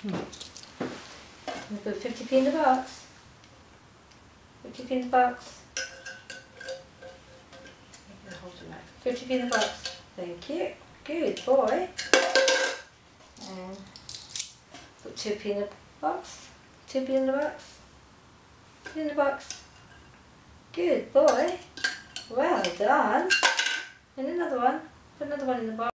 We'll put 50p in the box. 50p in the box. 50p in the box. Thank you. Good boy. And put 2p in the box. 2p in the box. 2 in the box. Good boy. Well done. And another one. Put another one in the box.